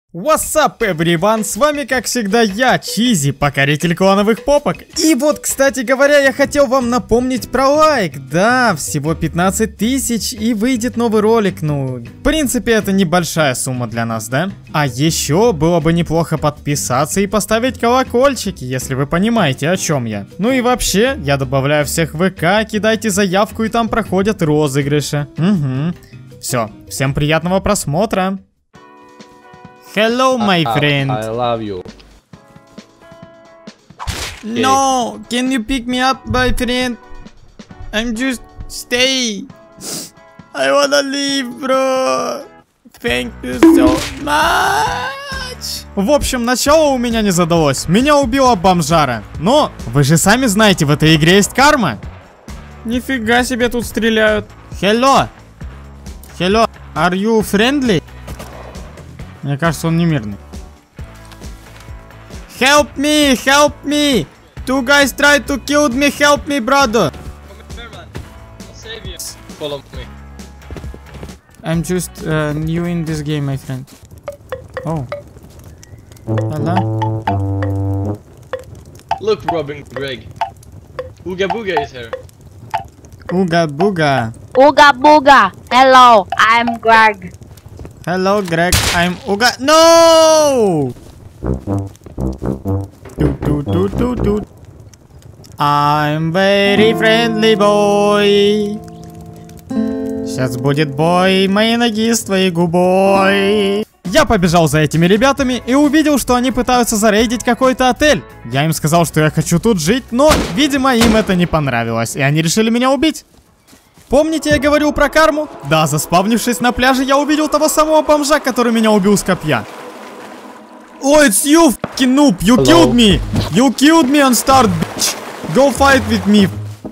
What's up, everyone? С вами, как всегда, я, Чизи, покоритель клановых попок. И вот, кстати говоря, я хотел вам напомнить про лайк. Да, всего 15 тысяч и выйдет новый ролик. Ну, в принципе, это небольшая сумма для нас, да? А еще было бы неплохо подписаться и поставить колокольчики, если вы понимаете, о чем я. Ну и вообще, я добавляю всех в ВК, кидайте заявку, и там проходят розыгрыши. Угу. Все, всем приятного просмотра. Hello, my friend. I love you. No, can you pick me up, my friend? I'm just stay. I wanna leave, bro. Thank you so much. В общем, начало у меня не задалось. Меня убила бомжара. Но вы же сами знаете, в этой игре есть карма. Нифига себе тут стреляют. Hello. Hello. Are you friendly? Мне кажется, он не мирный. Help me! Help me! Two guys tried to kill me! Help me, brother! Follow me. I'm just new in this game, my friend. Oh. Hello? Look, Robin Greg. Ooga Booga is here. Ooga Booga. Ooga Booga. Hello, I'm Greg. Hello, Greg. I'm Ooga. No! I'm very friendly boy. Сейчас будет бой моей ноги с твоей губой. Я побежал за этими ребятами и увидел, что они пытаются зарейдить какой-то отель. Я им сказал, что я хочу тут жить, но, видимо, им это не понравилось, и они решили меня убить. Помните, я говорил про карму? Да, заспавнившись на пляже, я увидел того самого бомжа, который меня убил с копья. Oh, it's you, fucking noob! You killed me! You killed me on start, bitch! Go fight with me!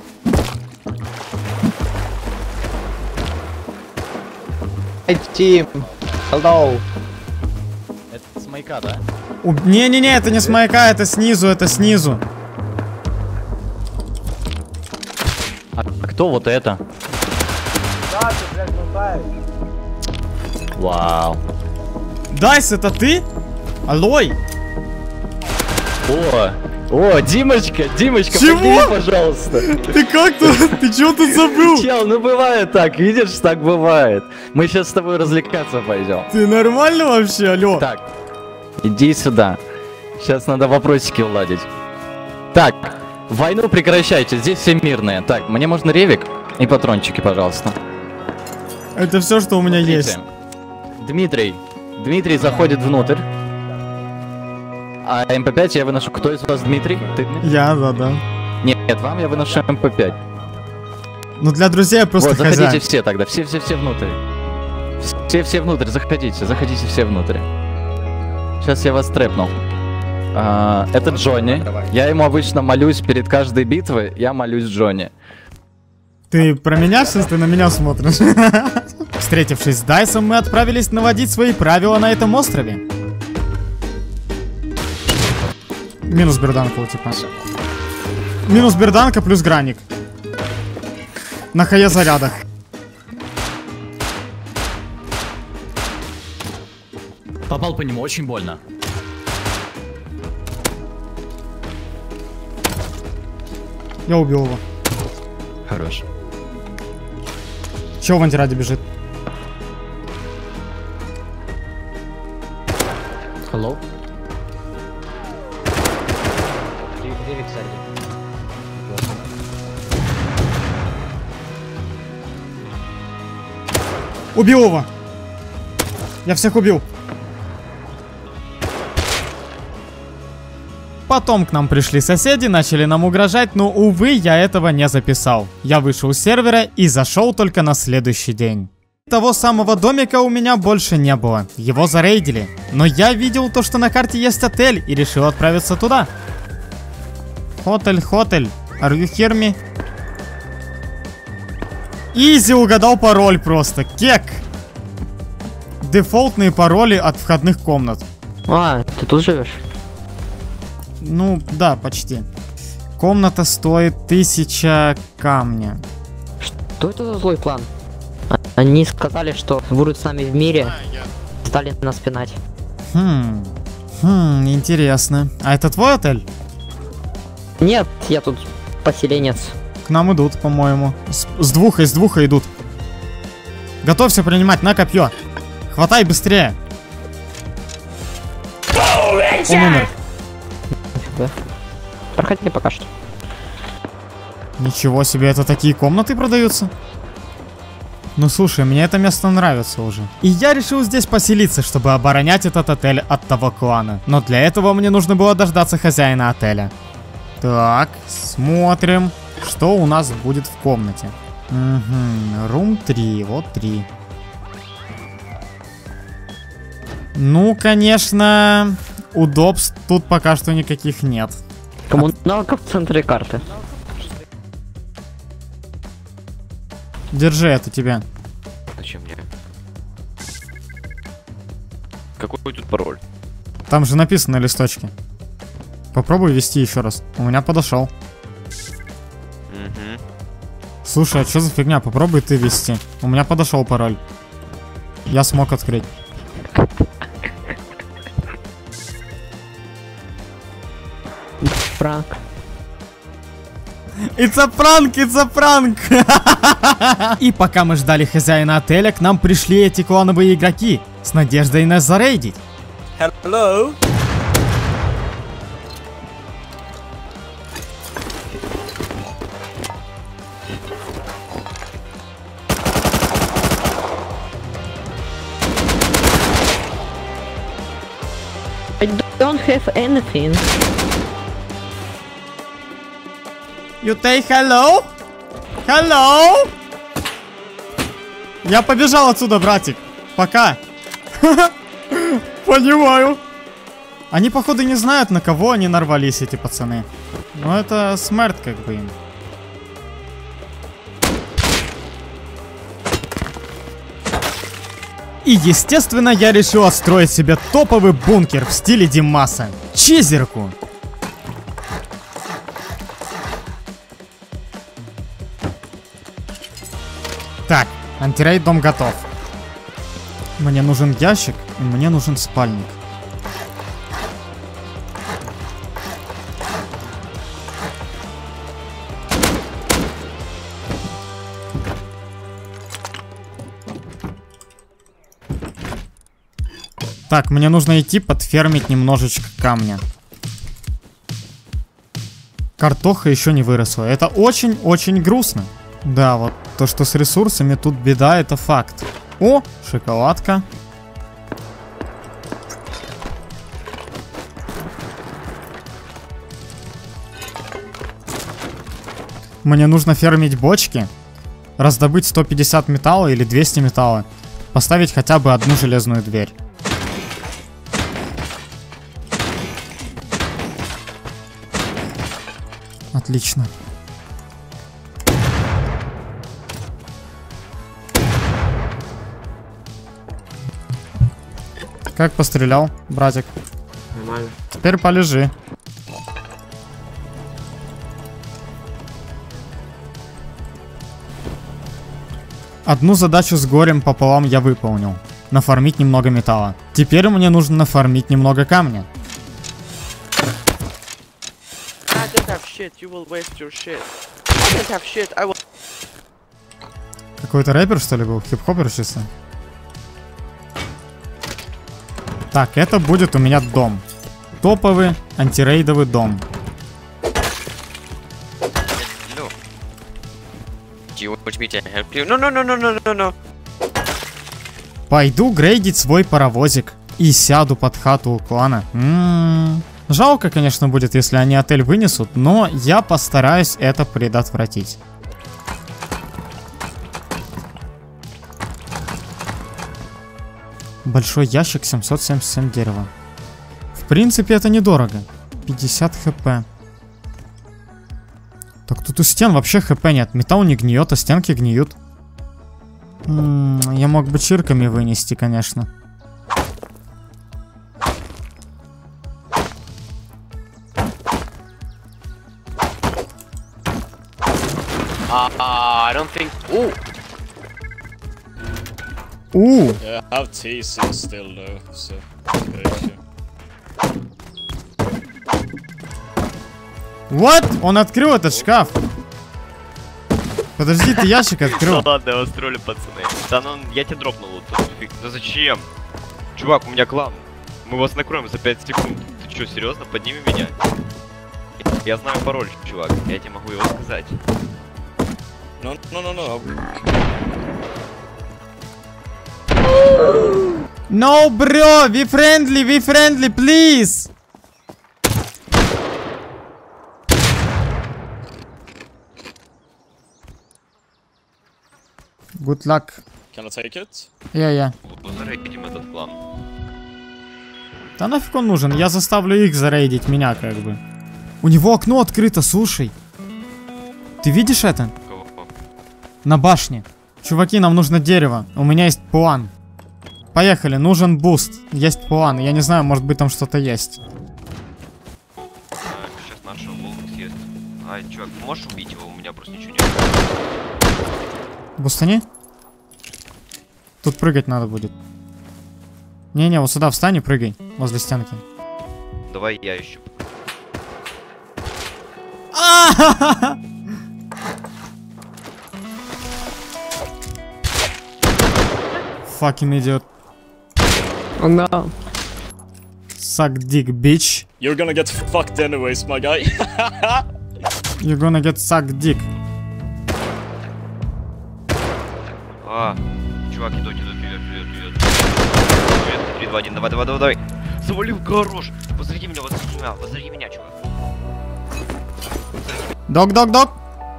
Hey, team! Hello! Это с маяка, да? Не-не-не, это не с маяка, это снизу, это снизу. А кто вот это? Вау. Дайс, это ты? Алой! О, Димочка, Чего? подними, пожалуйста. Ты как тут? Ты чего тут забыл? Чел, ну бывает так, видишь, так бывает. Мы сейчас с тобой развлекаться пойдем. Ты нормально вообще, алё? Так, иди сюда. Сейчас надо вопросики уладить. Так, войну прекращайте, здесь все мирные. Так, мне можно ревик и патрончики, пожалуйста. Это все, что у меня есть. Дмитрий заходит внутрь. А МП5 я выношу. Кто из вас Дмитрий? Ты, Дмитрий? Я, да. Нет, вам я выношу МП5. Ну для друзей я просто Вот, хозяин. заходите все тогда, все внутрь. Все внутрь, заходите все внутрь. Сейчас я вас трэпну. Это Джонни. Я ему обычно молюсь перед каждой битвой, я молюсь Джонни. Ты про меня сейчас, ты на меня смотришь. Встретившись с Дайсом, мы отправились наводить свои правила на этом острове. Минус берданка у типа. Минус берданка плюс граник. На хае зарядах. Попал по нему, очень больно. Я убил его. Хорош. Чего в антираде бежит? Hello? Убил его! Я всех убил! Потом к нам пришли соседи, начали нам угрожать, но, увы, я этого не записал. Я вышел с сервера и зашел только на следующий день. Того самого домика у меня больше не было. Его зарейдили. Но я видел то, что на карте есть отель, и решил отправиться туда. Хотель. Are you hear me? Изи угадал пароль просто. Кек. Дефолтные пароли от входных комнат. А, ты тут живешь? Ну, да, почти. Комната стоит 1000 камня. Что это за злой план? Они сказали, что будут с нами в мире, стали нас пинать. Интересно. А это твой отель? Нет, я тут поселенец. К нам идут, по-моему. С двуха идут. Готовься принимать, на копье. Хватай быстрее. Он умер. Да. Проходи пока что. Ничего себе, это такие комнаты продаются? Ну слушай, мне это место нравится уже. И я решил здесь поселиться, чтобы оборонять этот отель от того клана. Но для этого мне нужно было дождаться хозяина отеля. Так, смотрим, что у нас будет в комнате. Рум 3, вот 3. Ну, конечно, удобств тут пока что никаких нет. Коммуналка в центре карты. Держи это тебе. Зачем мне? Какой тут пароль? Там же написано на листочке. Попробуй ввести еще раз. У меня подошел. Слушай, а что за фигня? Попробуй ты ввести. У меня подошел пароль. Я смог открыть. Пранк. It's a prank, it's a prank. И пока мы ждали хозяина отеля, к нам пришли эти клановые игроки с надеждой нас зарейдить. Hello. I don't have anything. You say hello? Hello? Я побежал отсюда, братик. Пока. Понимаю. Они, походу, не знают, на кого они нарвались, эти пацаны. Но это смерть, как бы им. И, естественно, я решил отстроить себе топовый бункер в стиле Димаса. Чизерку. Так, антирейд дом готов. Мне нужен ящик, и мне нужен спальник. Так, мне нужно идти подфермить немножечко камня. Картоха еще не выросла. Это очень-очень грустно. Да, вот то, что с ресурсами тут беда, это факт. О, шоколадка. Мне нужно фермить бочки, раздобыть 150 металла или 200 металла, поставить хотя бы одну железную дверь. Отлично. Как пострелял, братик? Нормально. Теперь полежи. Одну задачу с горем пополам я выполнил. Нафармить немного металла. Теперь мне нужно нафармить немного камня. Какой-то рэпер, что ли, был? Хип-хопер чисто? Так, это будет у меня дом. Топовый антирейдовый дом. Пойду грейдить свой паровозик. И сяду под хату у клана. Жалко, конечно, будет, если они отель вынесут, но я постараюсь это предотвратить. Большой ящик, 777 дерева. В принципе, это недорого. 50 хп. Так, тут у стен вообще хп нет. Металл не гниет, а стенки гниют. Я мог бы чирками вынести, конечно. I don't think. Ooh. Ooh. Yeah, I have TC still though, so. Okay. What? Он открыл этот шкаф. Подожди, ты ящик открыл. Ну ладно, вас тролли, пацаны. Да ну, я тебя дропнул. Да зачем? Чувак, у меня клан. Мы вас накроем за 5 секунд. Ты что, серьезно? Подними меня. Я знаю пароль, чувак. Я тебе могу его сказать. Ну. No, bro, we friendly, please. Good luck. Can I take it? Я. Зарейдим этот клан. Да нафиг он нужен? Я заставлю их зарейдить меня, как бы. У него окно открыто, слушай. Ты видишь это? Кого? На башне. Чуваки, нам нужно дерево. У меня есть план. Поехали, нужен буст. Есть план. Я не знаю, может быть там что-то есть. Сейчас нашего волка съест. Чувак, можешь убить его? У меня просто ничего нет. Бустани? Тут прыгать надо будет. Не-не, вот сюда встань и прыгай. Возле стенки. Давай я еще. Fucking idiot. No. Suck dick, bitch. You're gonna get fucked anyways, my guy. You're gonna get sucked dick. Чувак, идет. 3, 2, 1, давай. Завалил гараж. Возрази меня, чувак. Док.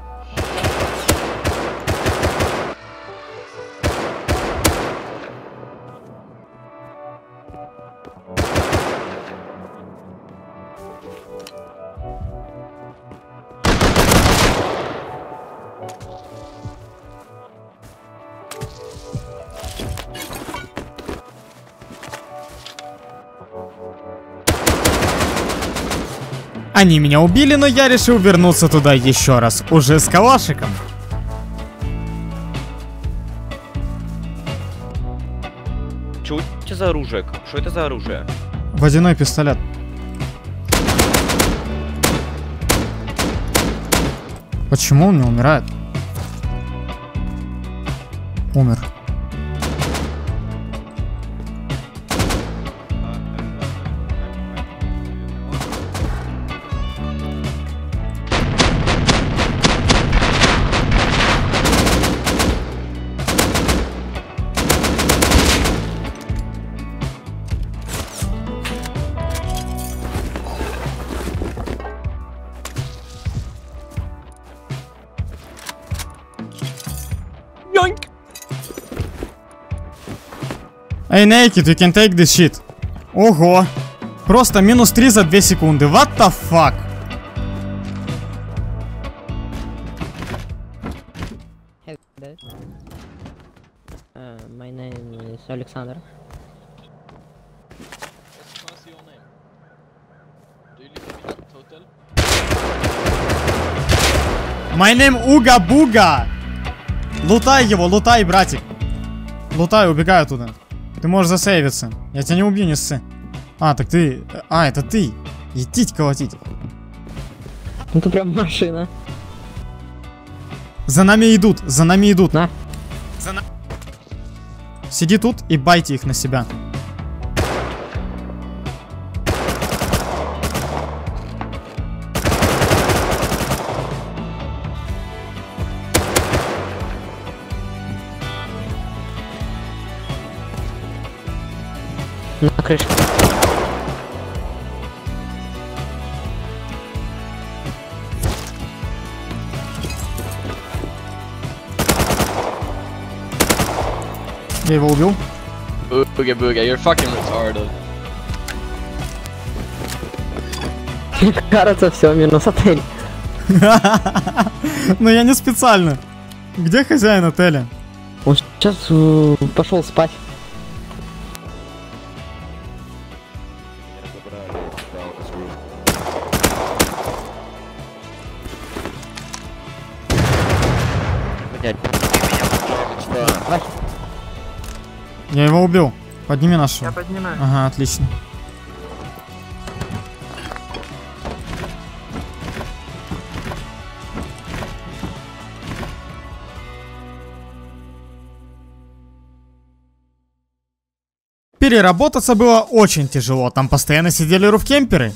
Они меня убили, но я решил вернуться туда еще раз, уже с калашиком. Что это за оружие? Что это за оружие? Водяной пистолет. Почему он не умирает? Умер. Эй, Naked, you can take this shit. Ого. Просто минус 3 за 2 секунды. What the fuck? My name is Alexander. My name Уга Буга. Лутай его, лутай, братик. Лутай, убегай оттуда. Ты можешь засейвиться. Я тебя не убью, не ссы. Так ты... это ты. Идтить колотить. Ну ты прям машина. За нами идут. На. Сиди тут и байте их на себя. На крышке. Я его убил. Booga, you're fucking retarded. Кажется, все, минус отель. Но я не специально. Где хозяин отеля? Он сейчас пошел спать. Я его убил. Подними нашего. Я поднимаю. Ага, отлично. Переработаться было очень тяжело, там постоянно сидели руфкемперы.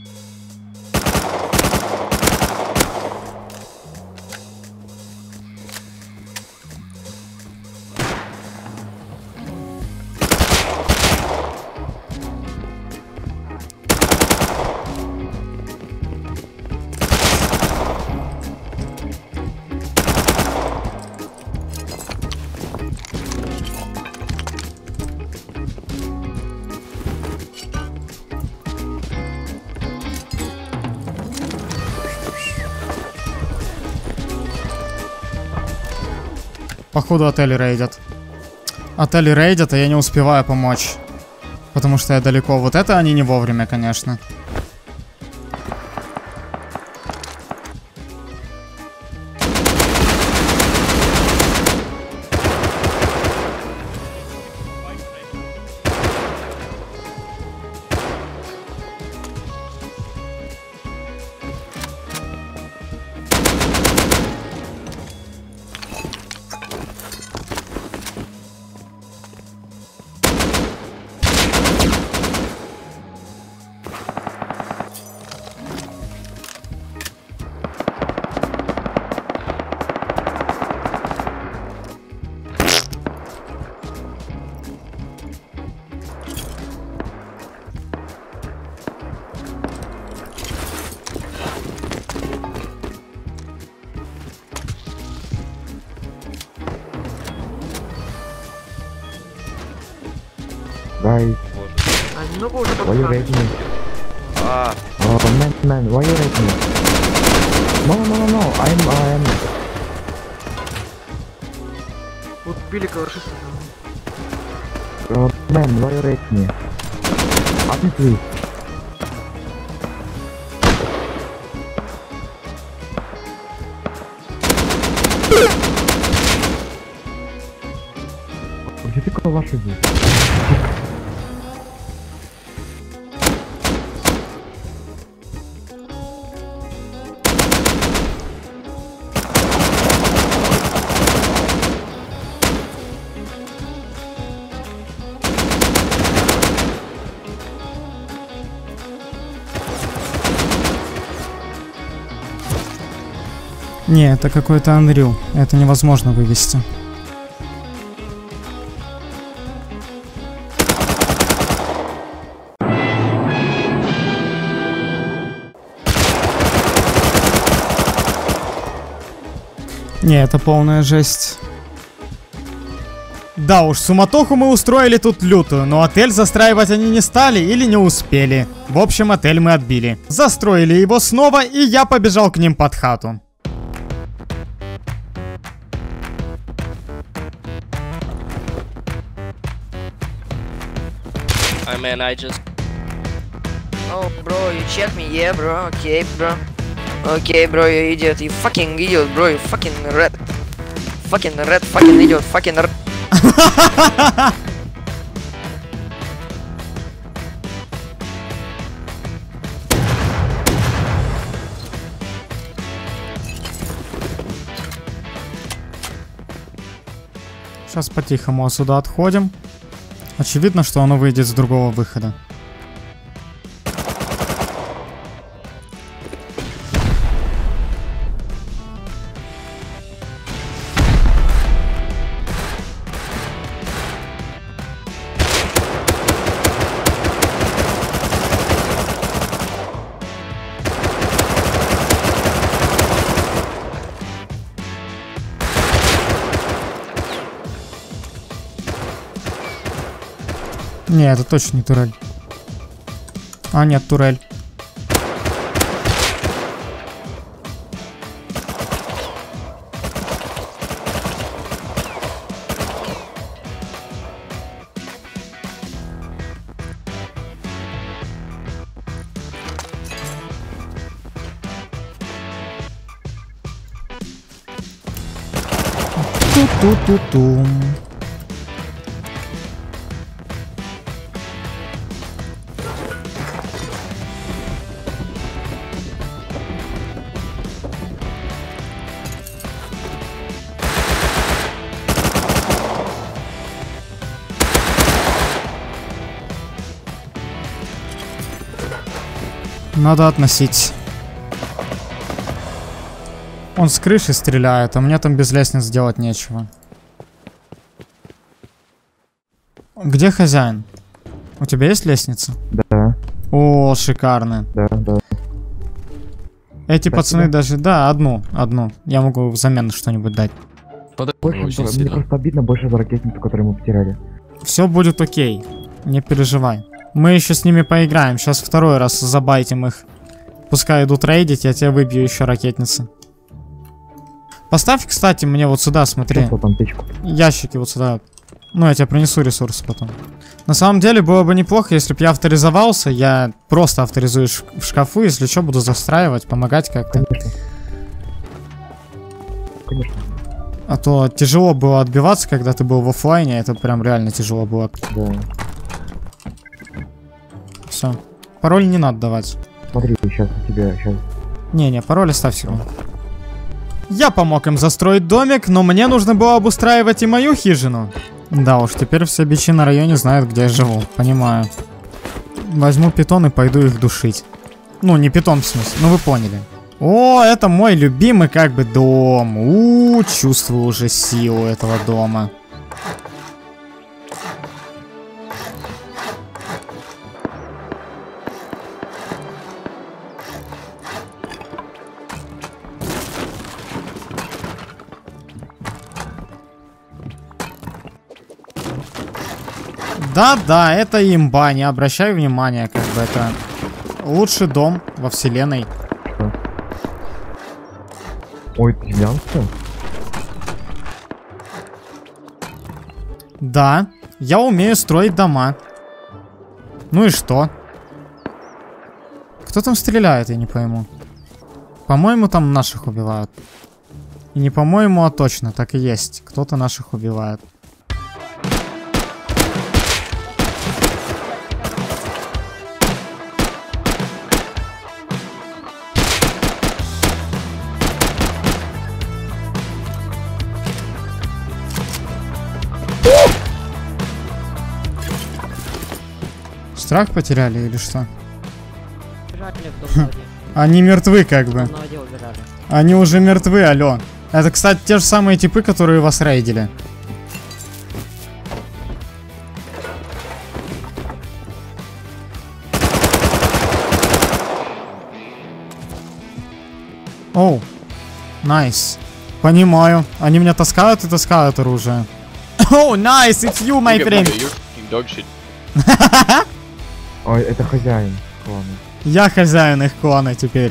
Походу отели рейдят. Отели рейдят, а я не успеваю помочь. Потому что я далеко. Вот это они не вовремя, конечно. Guys, why you rape me? Oh man, why you rape me? No, I'm... Убили калашиста. Man, why you rape me? Obviously. Где ты калаш иди? Не, это какой-то Unreal. Это невозможно вывести. Не, это полная жесть. Да уж, суматоху мы устроили тут лютую, но отель застраивать они не стали или не успели. В общем, отель мы отбили. Застроили его снова, и я побежал к ним под хату. I mean, I just... Oh, bro, you check me? Yeah, bro. Okay, bro. Okay, bro, you idiot. You fucking idiot, bro. You fucking red. Fucking red, fucking idiot. Fucking red. Сейчас по-тихому отсюда отходим. Очевидно, что оно выйдет с другого выхода. Не, это точно не турель. А, нет, турель. Ту-ту-ту-тум. Надо относить. Он с крыши стреляет, а мне там без лестниц делать нечего. Где хозяин? У тебя есть лестница? Да. О, шикарно. Да, да. Эти Спасибо. пацаны даже... Да, одну. Я могу взамен что-нибудь дать. Больше, мне просто обидно больше за ракетницу, которую мы потеряли. Все будет окей. Не переживай. Мы еще с ними поиграем. Сейчас второй раз забайтим их. Пускай идут рейдить, я тебя выбью еще ракетницы. Поставь, кстати, мне вот сюда, смотри. Что там, печку? Ящики вот сюда. Ну, я тебе принесу ресурсы потом. На самом деле, было бы неплохо, если бы я авторизовался. Я просто авторизуюсь в шкафу. Если что, буду застраивать, помогать как-то. Конечно. Конечно. А то тяжело было отбиваться, когда ты был в оффлайне. Это прям реально тяжело было. Да. Все. Пароль не надо давать. Смотри, сейчас у тебя, сейчас. Не, пароль оставь себе. Я помог им застроить домик, но мне нужно было обустраивать и мою хижину. Да уж, теперь все бичи на районе знают, где я живу. Понимаю. Возьму питон и пойду их душить. Ну, не питон в смысле, ну вы поняли. О, это мой любимый как бы дом. Чувствую уже силу этого дома. Да, это имба, не обращай внимания, как бы это лучший дом во вселенной. Что? Ой, ты землянка? Да, я умею строить дома. Ну и что? Кто там стреляет, я не пойму. По-моему, там наших убивают. И не по-моему, а точно, так и есть. Кто-то наших убивает. Страх потеряли или что? Они мертвы как бы. Они уже мертвы, алё. Это, кстати, те же самые типы, которые вас рейдили. Оу. Найс. Понимаю. Они меня таскают и таскают оружие. Оу, найс, it's you, my friend. Ой, это хозяин клана. Я хозяин их клана теперь.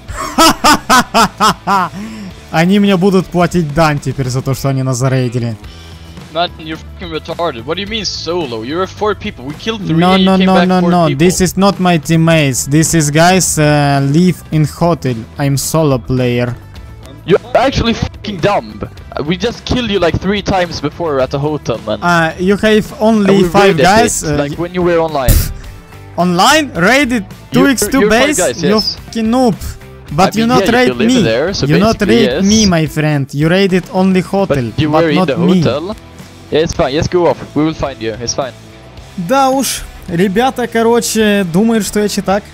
Они мне будут платить дань теперь за то, что они нас зарейдили. Man, you're fucking retarded. What do you mean solo? You're 4 people. We killed 3 No, and you no, came no, back no, 4 no. people. This is not my teammates. This is guys live in hotel. I'm solo player. You're actually fucking dumb. We just killed you like 3 times before at the hotel, man. You have And only we 5 raided guys. it, like when you were online. Online? Raided 2x2 you're base? 5 guys, You yes. fucking noob. But I you mean, not yeah, you raid still live me. there, so You not basically, raid yes. me, my friend. You raided only hotel, But you were in not the me. hotel. Yeah, it's fine. Just go off. We will find you. It's fine. Да уж, ребята, короче, думают, что я читак.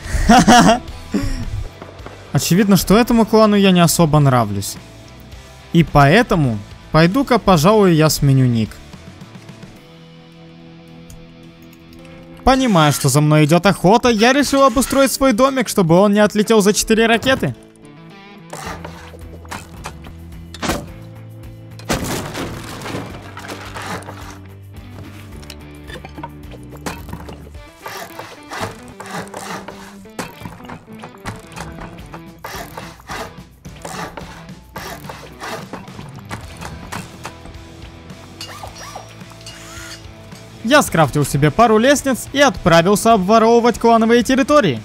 Очевидно, что этому клану я не особо нравлюсь. И поэтому пойду-ка, пожалуй, я сменю ник. Понимая, что за мной идет охота, я решил обустроить свой домик, чтобы он не отлетел за 4 ракеты. Я скрафтил себе пару лестниц и отправился обворовывать клановые территории.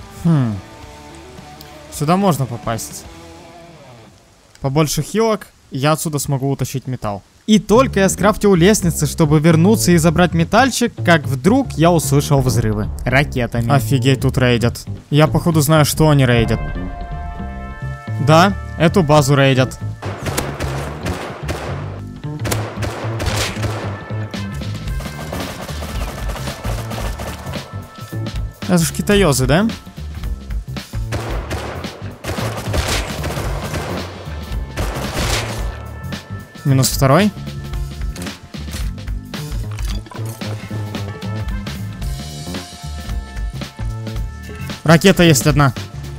Сюда можно попасть. Побольше хилок я отсюда смогу утащить металл. И только я скрафтил лестницы, чтобы вернуться и забрать метальчик, как вдруг я услышал взрывы ракетами. Офигеть, тут рейдят. Я походу знаю, что они рейдят. Да, эту базу рейдят. Это же китаёзы, да? Минус второй. Ракета есть одна.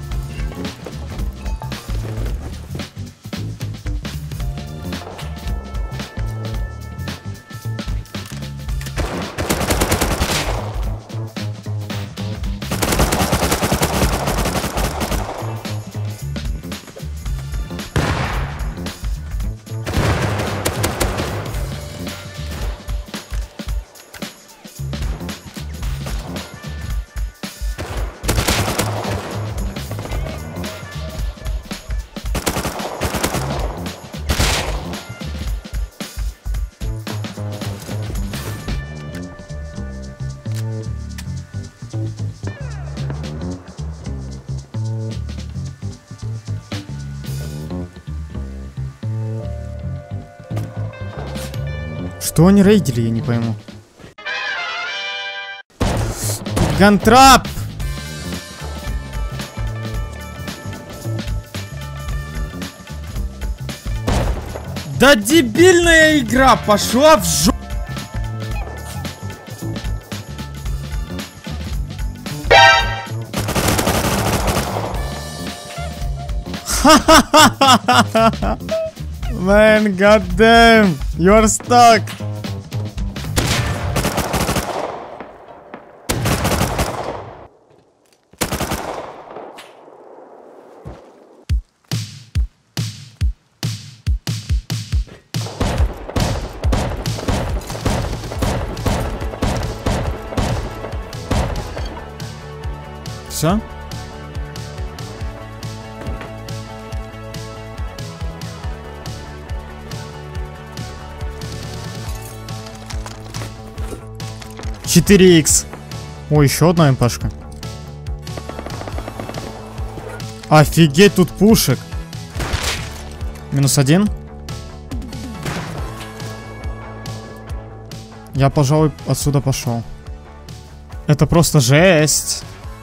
Что они рейдили, я не пойму. Гантрап! Да дебильная игра пошла в жо... Ха-ха-ха-ха-ха-ха! Man, goddamn, you're stuck. Все? $4X. О, еще одна МПшка. Офигеть, тут пушек. Минус один. Я, пожалуй, отсюда пошел. Это просто жесть.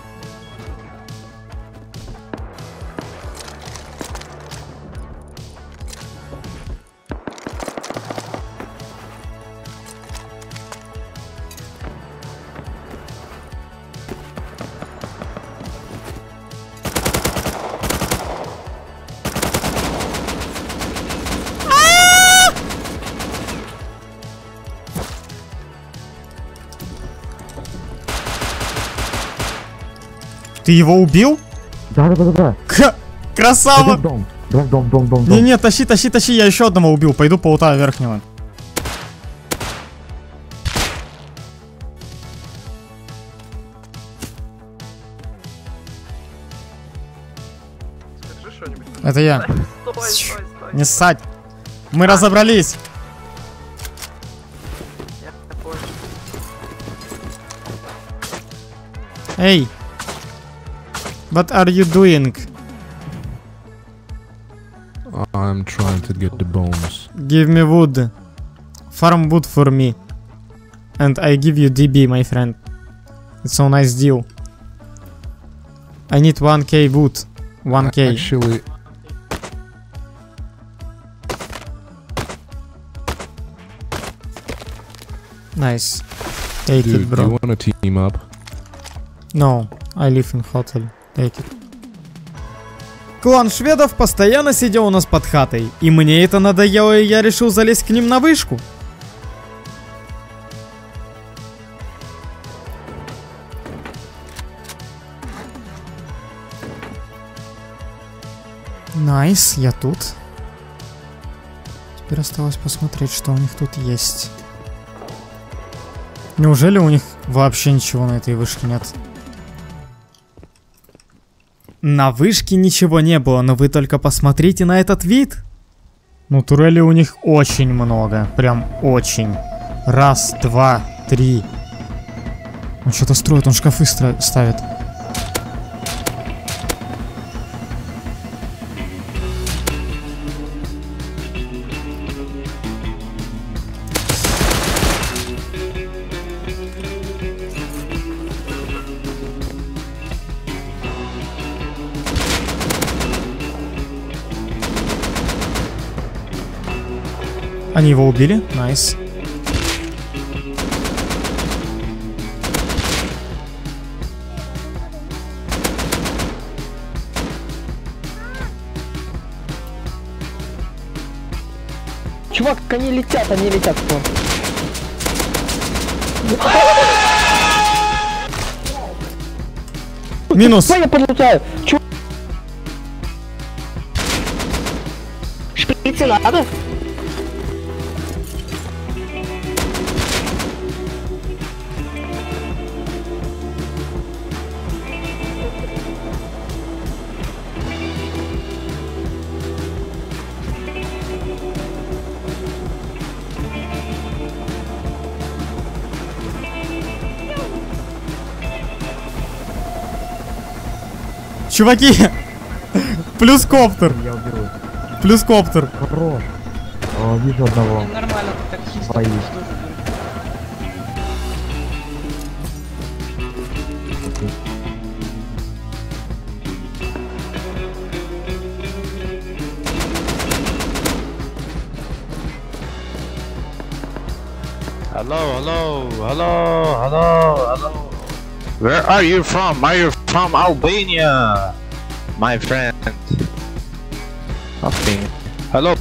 Ты его убил? Да. Красава! Дом. Не, тащи, я еще одного убил. Пойду по ута верхнего. Это я. Стой. Не ссать. Мы разобрались. Эй. What are you doing? I'm trying to get the bones. Give me wood. Farm wood for me. And I give you DB, my friend. It's a nice deal. I need 1k wood. 1k. Actually... Nice. Take Dude, it, bro. do you wanna team up? No, I live in hotel. Take it. Клан шведов постоянно сидел у нас под хатой, и мне это надоело, и я решил залезть к ним на вышку. Найс, я тут. Теперь осталось посмотреть, что у них тут есть. Неужели у них вообще ничего на этой вышке нет? На вышке ничего не было, но вы только посмотрите на этот вид. Ну, турелей у них очень много. Прям очень. Раз, два, три. Он что-то строит, он шкафы ставит. Они его убили? Найс. Чувак, они летят к вам. Минус. Я подлетаю. Шприцы надо? Чуваки! Плюс коптер! Я уберу. Плюс коптер! Хорош. О, вижу одного. Нормально, так чисто. Боюсь. Hello. Where are you from? Are you from Albania, my friend? Okay. Hello.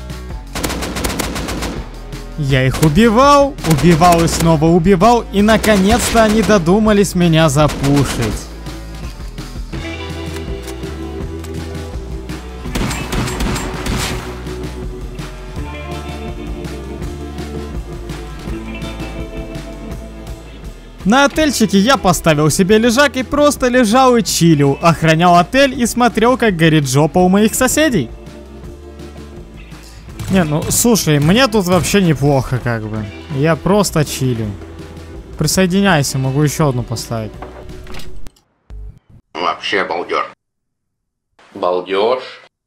Я их убивал и снова убивал, и наконец-то они додумались меня запушить. На отельчике я поставил себе лежак и просто лежал и чилил, охранял отель и смотрел, как горит жопа у моих соседей. Не, ну слушай, мне тут вообще неплохо как бы. Я просто чилю. Присоединяйся, могу еще одну поставить. Вообще балдеж. Балдеж.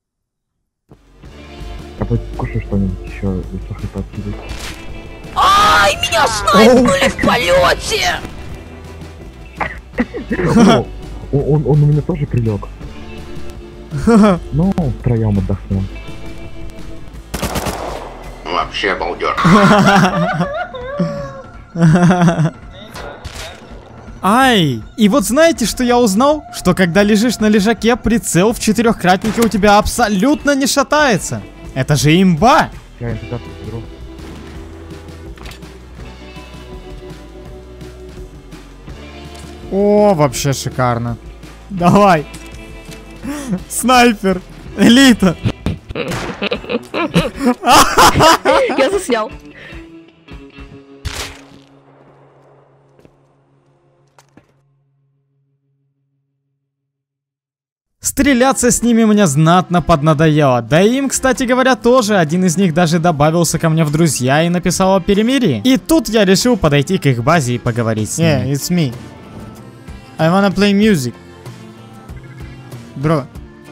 Давай кушай что-нибудь еще, если подкидывать. Ай, меня снайпнули в полете! Он у меня тоже прилег. Ну, втроем отдохнем. Вообще балдеж. Ай! И вот знаете, что я узнал? Что когда лежишь на лежаке, прицел в четырехкратнике у тебя абсолютно не шатается. Это же имба! Я интеграцию беру. О, вообще шикарно. Давай. Снайпер. Элита. Я заснял. Стреляться с ними мне знатно поднадоело. Да и им, кстати говоря, тоже. Один из них даже добавился ко мне в друзья и написал о перемирии. И тут я решил подойти к их базе и поговорить с ними. Yeah, it's me. I wanna play music. Bro.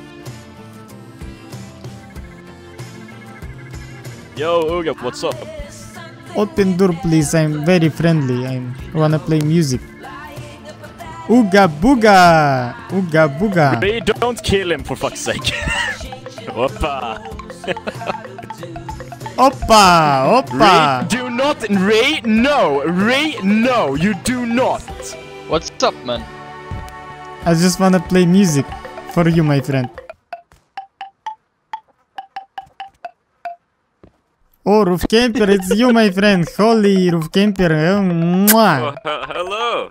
Yo, Uga, what's up? Open door, please. I'm very friendly. I wanna play music. Ooga booga! Ooga booga! Ray, don't kill him for fuck's sake. Oppa! Oppa! Oppa! Ray, do not! Ray, no! Ray, no! You do not! What's up, man? I just wanna play music for you, my friend. Oh, Roof Camper, it's you, my friend. Holy Roof Camper. Mwah. Oh, hello.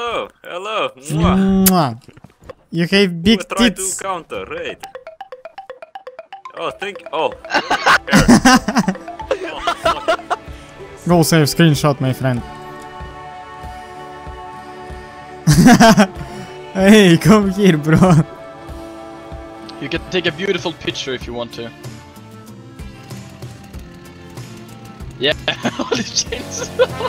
Mwah. You have big try tits. to counter, right? Oh, Oh. Go save screenshot, my friend. Hey, come here, bro. You can take a beautiful picture if you want to. Yeah, only chains.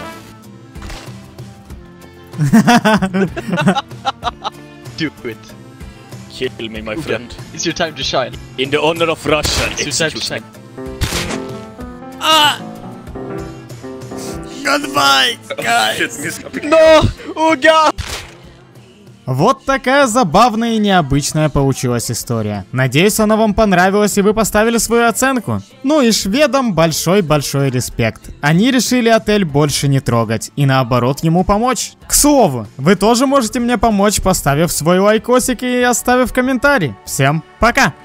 Do it. Kill me, my friend. It's your time to shine. In the honor of Russia, It's your time to shine. Goodbye, guys. No! Oh god! Вот такая забавная и необычная получилась история. Надеюсь, она вам понравилась и вы поставили свою оценку. Ну и шведам большой-большой респект. Они решили отель больше не трогать и наоборот ему помочь. К слову, вы тоже можете мне помочь, поставив свой лайкосик и оставив комментарий. Всем пока!